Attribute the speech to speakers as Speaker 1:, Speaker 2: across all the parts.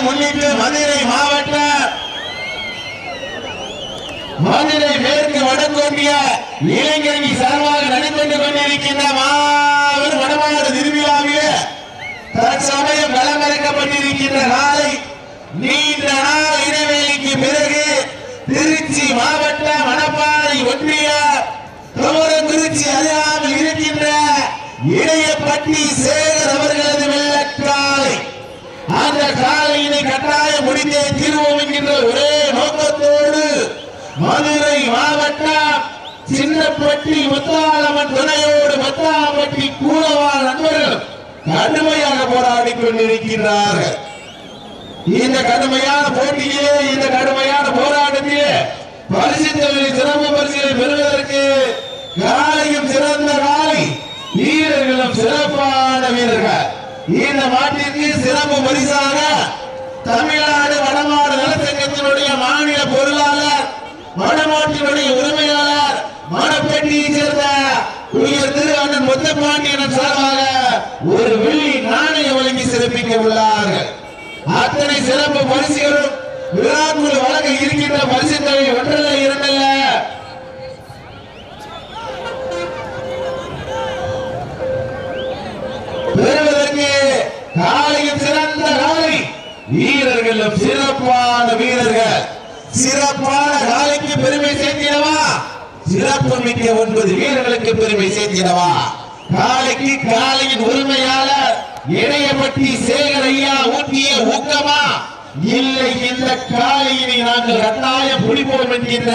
Speaker 1: முன்னிட்டு மதுரை மாவட்ட மதுரை மேற்கு வடக்கோட்டிய இளைஞரணி சார்பாக நடைபெற்றுக் கொண்டிருக்கின்ற மாபெரும் வடமாடு திருவிழாவிலே தற்சமயம் களமிறக்கப்பட்டிருக்கின்ற நாளை நீண்ட நாள் இடைவெளிக்கு பிறகு திருச்சி மாவட்ட மணப்பாறை ஒன்றிய திருச்சி அருகாமல் இருக்கின்ற இடையப்பட்டி சேகர் அவர்களது வெள்ளக்காலை அந்த காலையினை கட்டாயம் முடித்தே தீர்வோம் என்கின்ற ஒரே நோக்கத்தோடு மதுரை மாவட்டம் சின்னப்பட்டி முத்தாளம்மன் துணையோடு மத்தாம்பட்டி கூலவாள் நண்பர்கள் கடுமையாக போராடி கொண்டிருக்கிறார்கள். இந்த கடுமையான போட்டியிலே இந்த கடுமையான போராட்டத்திலே பரிசு தொழில் சிறப்பு பரிசுகளை பெறுவதற்கு காலையும் சிறந்த காலை வீரர்களும் சிறப்பான வீரர்கள். இந்த மாட்டிற்கு சிறப்பு பரிசாக தமிழ்நாடு வடமாடு நலச்சங்கத்தினுடைய மாநில பொருளாளர் வடமாட்டினுடைய உரிமையாளர் மணப்பட்டியை சேர்ந்த உயர் திரு அண்ணன் முத்தப்பாண்டியன் சார்பாக ஒரு வெள்ளி நாணயம் வழங்கி சிறப்பிக்க உள்ளார்கள். அத்தனை சிறப்பு பரிசுகளும் விழாக்குழு வழங்க இருக்கின்ற பரிசு தொகை ஒன்றல்ல இரண்டல்ல பெறுவதற்கு காலையும் சிறந்த காலை வீரர்களும் சிறப்பான வீரர்கள். சிறப்பான காலைக்கு பெருமை சேர்த்திடவா, சிறப்பு மிக்க 9 வீரர்களுக்கு பெருமை சேர்த்திடவா. காலைக்கு காலையின் உரிமையாளர் இடையப்பட்டி சேகர் ஐயா ஊட்டிய ஊக்கமா, இல்லை இந்த காலையினை நாங்கள் கட்டாயம் பிடிப்போம் என்கின்ற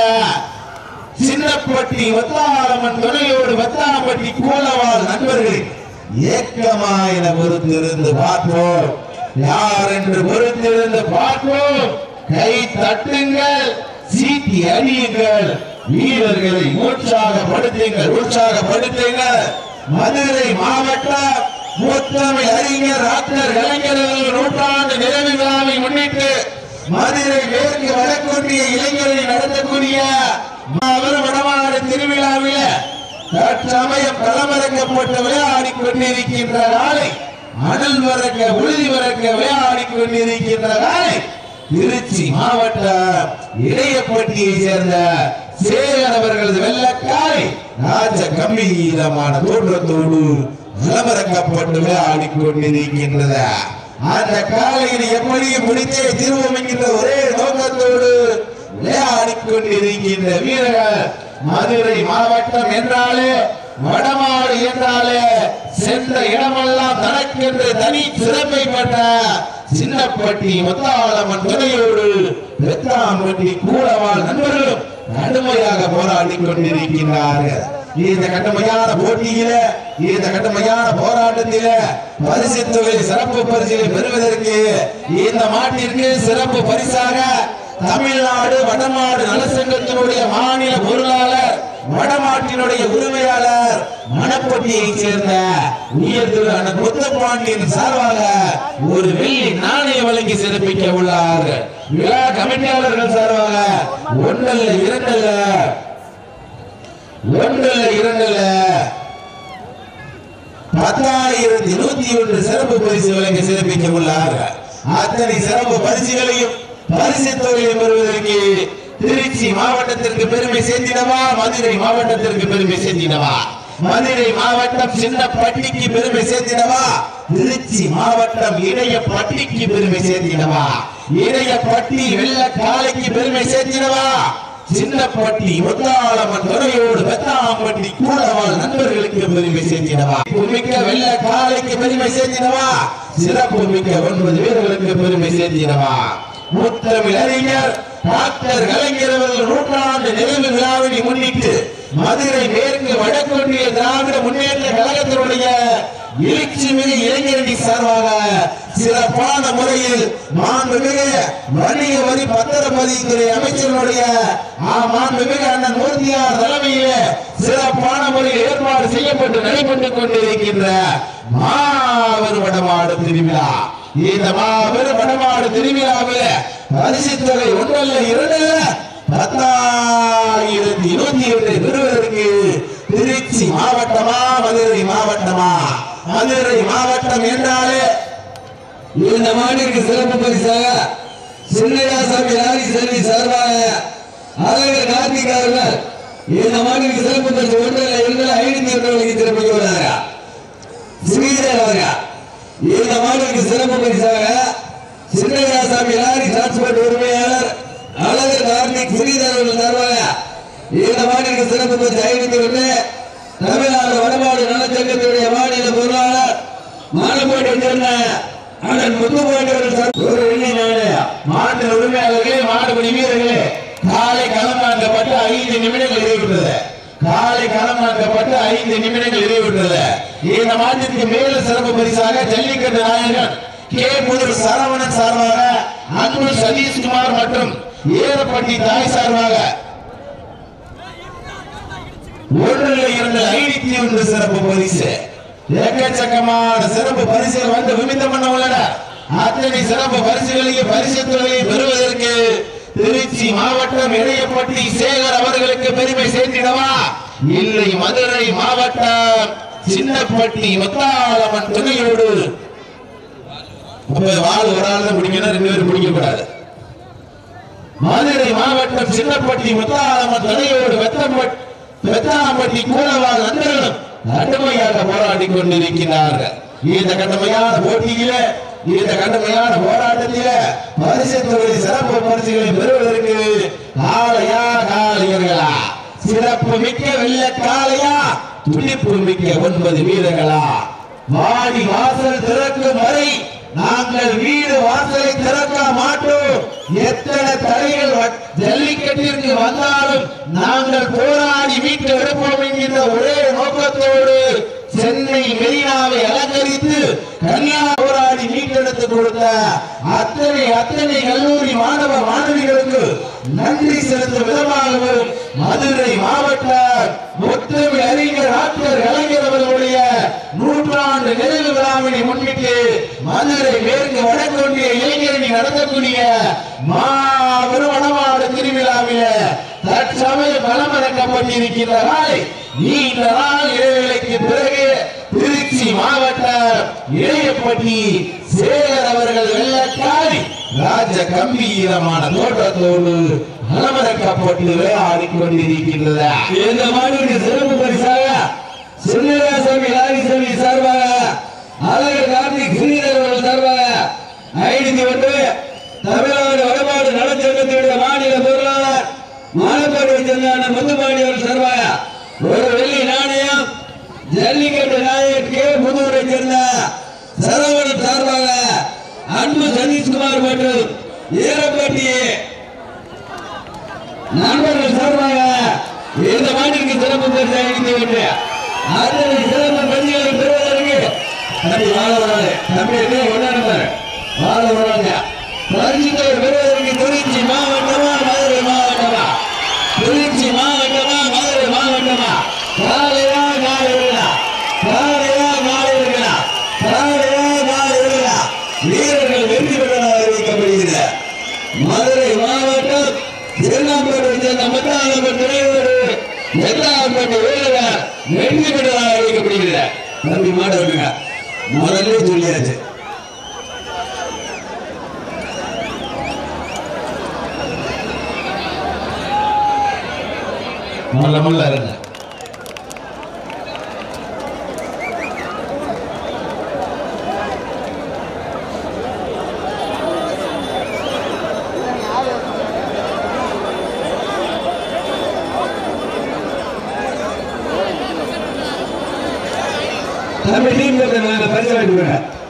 Speaker 1: சின்னப்பட்டி வத்தாளம்மன் துணையோடு வத்தாம்பட்டி கூலவாள் நண்பர்கள் ஏக்கமா என பொறுத்திருந்து பார்ப்போம். யார் என்று பொறுத்திருந்து பார்ப்போம். கை தட்டுங்கள், சீட்டி அடியுங்கள், வீரர்களை உற்சாகப்படுத்துங்கள், உற்சாகப்படுத்துங்கள். மதுரை மாவட்டம் முத்தமிழ் அறிஞர் டாக்டர் கலைஞர்கள் நூற்றாண்டு நிறைவு விழாவை முன்னிட்டு மதுரை மேற்கு வடக்கொன்றிய இளைஞரை நடத்தக்கூடிய மாபெரும் வடமாடு திருவிழாவில் தற்சமயம் களமிறக்கப்பட்டு விளையாடி கொண்டிருக்கின்ற நாளை அனல் வரக்க உறுதி வரக்க விளையாடி கொண்டிருக்கின்ற நாளை திருச்சி மாவட்டம் இடையப்பட்டியை சேர்ந்த சேகர் அவர்களது வெள்ளக்காலை ராஜ கம்பீரமான தோற்றத்தோடு களமிறக்கப்பட்டு விளையாடி கொண்டிருக்கின்றது. அந்த காலையில் எப்படி முடித்தே தீர்வோம் என்கின்ற ஒரே நோக்கத்தோடு விளையாடி கொண்டிருக்கின்ற வீரர்கள். மதுரை மாவட்டம் என்றாலே வடமாடு என்றாலே சென்ற இடமெல்லாம் தனக்கென்று தனி சிறப்பை பெற்ற சின்னப்பட்டி முத்தாளம்மன் துணையோடு வெத்தாம்பட்டி கூலவாள் நண்பர்களும் கடுமையாக போராடி கொண்டிருக்கிறார்கள். இந்த கடுமையான போட்டியில இந்த கடுமையான போராட்டத்தில பரிசு தொகை சிறப்பு பரிசுகளை பெறுவதற்கு இந்த மாட்டிற்கு சிறப்பு பரிசாக தமிழ்நாடு வடமாடு நலச்சங்கத்தினுடைய மாநில பொருளாளர் வடமாட்டினுடைய உரிமையாளர் மணப்பட்டியை சேர்ந்த உயர் திரு அண்ணன் முத்தப்பாண்டியன் சார்பாக ஒரு வெள்ளி நாணயம் வழங்கி சிறப்பிக்க உள்ளார்கள். விழா கமிட்டியாளர்கள் சார்பாக ஒன்றல்ல இரண்டல்ல 10,101 சிறப்பு பரிசு வழங்கி சிறப்பிக்க உள்ளார்கள். அத்தனை சிறப்பு பரிசுகளையும் பரிசு தொகையையும் பெறுவதற்கு திருச்சி மாவட்டத்திற்கு பெருமை சேர்த்திடவா, மதுரை மாவட்டத்திற்கு பெருமை சேர்த்திடவா, மதுரை மாவட்டம் சின்னப்பட்டிக்கு பெருமை சேர்த்திடவா, திருச்சி மாவட்டம் இடையப்பட்டிக்கு பெருமை சேர்த்திடவா, இடையப்பட்டி வெள்ளக்காலைக்கு பெருமை சேர்த்திடவா, சின்னப்பட்டி முத்தாளம்மன் துறையோடு வெத்தாம்பட்டி கூலவாள் நண்பர்களுக்கு பெருமை சேர்த்திடவா, மிக்க வெள்ளக்காலைக்கு பெருமை சேர்த்திடவா, சிறப்பு மிக்க 9 வீரர்களுக்கு பெருமை சேர்த்திடவா. முத்தமிழ் அறிஞர் டாக்டர் கலைஞர் அவர்கள் நூற்றாண்டு நிறைவு விழாவினை முன்னிட்டு மதுரை மேற்கு வடக்கொன்றிய திராவிட முன்னேற்ற கழகத்தினுடைய எழுச்சிமிகு இளைஞரணி சார்பாக சிறப்பான முறையில் மாண்புமிகு வணிக வரி பத்திரப்பதிவுத்துறை அமைச்சருடைய மாண்புமிகு அண்ணன் மூர்த்தியார் தலைமையில் சிறப்பான முறையில் ஏற்பாடு செய்யப்பட்டு நடைபெற்றுக் கொண்டிருக்கின்ற மாபெரும் வடமாடு திருவிழா. இந்த மாபெரும் வடமாடு திருவிழாவில் பரிசு தொகை ஒன்றல்ல இரண்டல்ல 10,102 பெறுவதற்கு திருச்சி மாவட்டமா மதுரை மாவட்டமா? மதுரை மாவட்டம் என்றாலே
Speaker 2: இந்த மாநிலக்கு சிறப்பு பரிசாக சின்னையாசாமி ராணி செல்வி சார்பாக அழகர் கார்த்திக் அவர்கள் இந்த மாநிலக்கு சிறப்பு பரிசு 500 ரூபாய்க்கு திருப்பி வருவாங்க. ஸ்ரீதர் அவர்கள் இந்த மாநிலக்கு சிறப்பு பரிசாக சின்னையாசாமி ராணி டிரான்ஸ்போர்ட் உரிமையாளர் அழகர் கார்த்திக் ஸ்ரீதர் அவர்கள் சார்பாக இந்த மாநிலக்கு சிறப்பு பரிசு 501 தமிழ்நாடு வடமாடு நலச்சங்கத்துடைய மாநில பொருளாளர் மானப்பேட்டை சேர்ந்த அண்ணன் முத்துப்பாண்டியவர்கள் ஒரு வெள்ளி நாணயம்.
Speaker 1: மாநில உரிமையாளர்களே, மாடுபடி வீரர்களே, காலை களமாக்கப்பட்டு 5 நிமிடங்கள் நிறைவுற்றது. காலை களமாக்கப்பட்டு 5 நிமிடங்கள் நிறைவுற்றது. இந்த மாநிலத்துக்கு மேல சிறப்பு பரிசாக ஜல்லிக்கட்டு நாயகன் கே புதூர் சரவணன் சார்பாக அன்பு சதீஷ்குமார் மற்றும் ஏரப்பட்டி தாய் சார்பாக 1 சிறப்பு பரிசு. எக்கச்சக்கமான சிறப்பு பரிசுகள் வந்து விமித்தம் பண்ண உள்ளன. அத்தனை சிறப்பு பரிசுகளையும் பரிசு தொகையை பெறுவதற்கு திருச்சி மாவட்டம் இடையப்பட்டி சேகர் அவர்களுக்கு பெருமை சேர்த்திடவா? இல்லை, மதுரை மாவட்டம் சின்னப்பட்டி முத்தாளம்மன் துணையோடு வாழ் ஒரு ஆள் தான் பிடிக்கணும், 2 பேரும் பிடிக்க கூடாது. மதுரை மாவட்டம் சின்னப்பட்டி முத்தாளம்மன் துணையோடு வெத்தாம்பட்டி கூடவாள் நண்பர்களும் கடுமையாக போராடி கொண்டிருக்கிறார்கள். இந்த கடுமையான போட்டியில, இந்த கடுமையான போராட்டத்தில பரிசு தொகை சிறப்பு பரிசுகளை பெறுவதற்கு காளையா காளையர்களா, சிறப்பு மிக்க வெள்ள காளையா, துடிப்பு மிக்க 9 வீரர்களா? வாடி வாசல் திறக்கும் வரை நாங்கள் வீடு வாசலை திறக்க மாட்டோம். எத்தனை தடைகள் ஜல்லிக்கட்டிற்கு வந்தாலும் நாங்கள் போராடி மீட்டு எடுப்போம் என்கின்ற ஒரே நோக்கத்தோடு சென்னை மெரினாவை அலங்கரித்து கன்னியா போராடி மீட்டெடுத்து கொடுத்த அத்தனை கல்லூரி மாணவ மாணவிகளுக்கு நன்றி செலுத்தும் விதமாகவும் மதுரை மாவட்ட முத்தமிழ் அறிஞர் டாக்டர் கலைஞர் அவர்களுடைய 100ஆண்டு நிறைவு விழாவினை முன்னிட்டு மதுரை மேற்கு வடக்கொன்றிய இளைஞரணி நடத்தக்கூடிய மாபெரும் வடமாடு திருவிழாவில தற்சமயம் களமிறக்கப்பட்டிருக்கின்ற நாளை நீண்ட நாள் இடைவேளைக்கு பிறகு திருச்சி மாவட்டம் இடையப்பட்டி சேகர் அவர்கள் வெள்ளக்காரி ராஜ கம்பீரமான தோற்றத்தோடு களமிறக்கப்பட்டு விளையாடி கொண்டிருக்கின்றது.
Speaker 2: இந்த மாநில சிறப்பு பரிசாக சின்னையாசாமி ராணி செல்வி சார்பாக அழகர் கார்த்திக் ஸ்ரீதர் அவர்கள் சார்பாக 501 தமிழ்நாடு வடமாடு நலச்சங்கத்துடைய மாநில பொருளாளர் மானப்பேட்டை சேர்ந்த முத்துப்பாண்டி அவர்கள் சார்பாக ஒரு வெள்ளி நாணயம். ஜல்லிக்கட்டு நாயகன் கே புதூரை சேர்ந்த சரவணன் சார்பாக அன்பு சதீஷ்குமார் மற்றும் ஏரப்பட்டி நண்பர்கள் சார்பாக இந்த மாநிலக்கு சிறப்பு பரிசு 501 அத்தனை சிறப்பு பரிசுகளை பெறுவதற்கு தம்பி வாழவராது தம்பி ஒன்னா நம்பர் வாழவராது பரிசுகளை பெறுவதற்கு திருச்சி மாவட்டமா மதுரை மாவட்டமா? திருச்சி மாவட்டமா மதுரை மாவட்டமா? காலையா காலையா காலையா காலையா காலையா காலையா வீரர்கள் வெற்றி பெற்றதாக அறிவிக்கப்படுகிறது. மதுரை மாவட்டம் திருநாம்பேட்டை சேர்ந்த முத்தாளம்மன் துணையோடு வெத்தாம்பட்டி வீரர்கள் வெற்றி பெற்றதாக அறிவிக்கப்படுகிறது. தம்பி மாட விடுங்க, முதல்ல சொல்லியாச்சு.
Speaker 1: மல்ல இருங்க.
Speaker 2: நம்ம டீம் பரிசு வாங்கிடுவேன்.